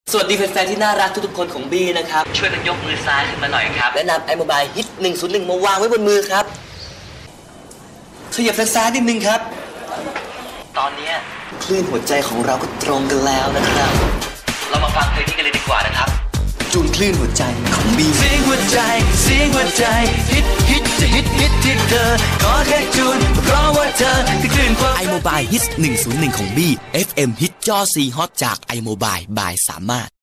สวัสดีแฟนๆที่น่ารักทุกๆคนของบี้นะครับช่วยกันยกมือซ้ายขึ้นมาหน่อยครับและนำ iMobile Hit 101 มาวางไว้บนมือครับขยับซ้ายนิดนึงครับตอนนี้คลื่นหัวใจของเราก็ตรงกันแล้วนะครับเรามาฟังเพลงนี้กันเลยดีกว่านะครับจูนคลื่นหัวใจของบี้เสียงหัวใจเสียงหัวใจฮิตฮิตจะฮิตฮิตที่เธอขอแค่จูนเพราะว่าเธอคือคลื่นความ iMobile Hit 101 ของบี้ FM Hit จอ C Hot จาก iMobile บายสามารถ